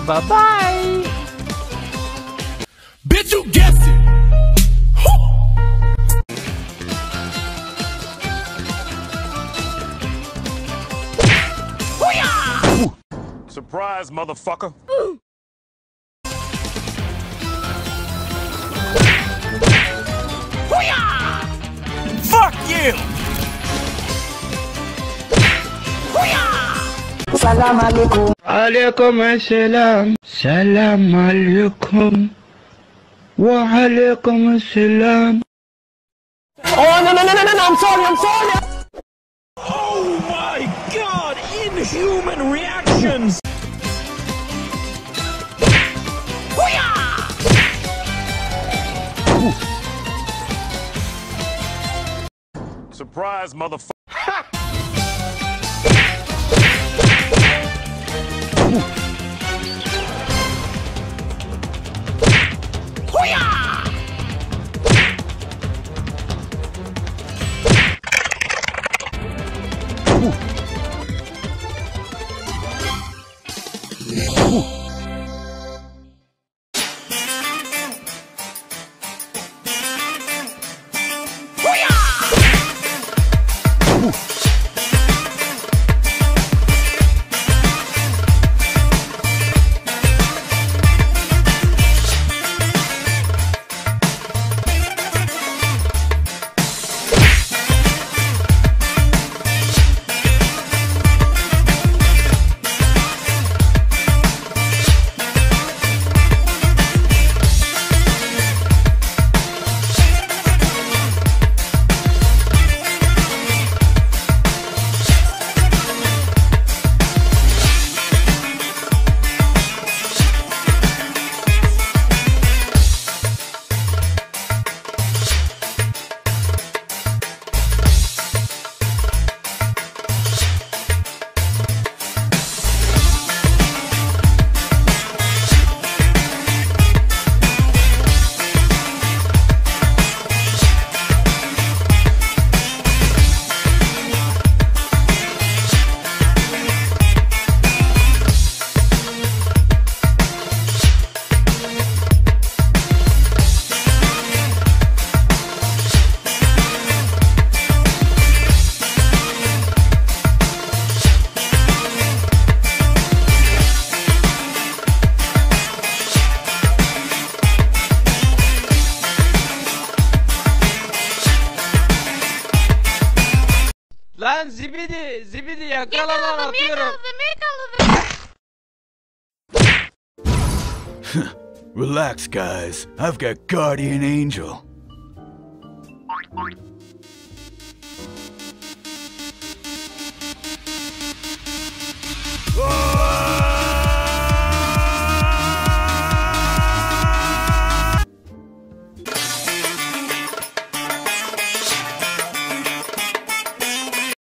Bye-bye. Bitch, you guessed it. Surprise, motherfucker. Fuck you. Salam alaikum. Alaikum assalam. Salam alaikum. Wa alaikum assalam. Oh, no, I'm sorry. Oh my god, inhuman reactions. Surprise, motherfucker. Lan zibidi yakala lan atıyorum. Relax, guys. I've got Guardian Angel.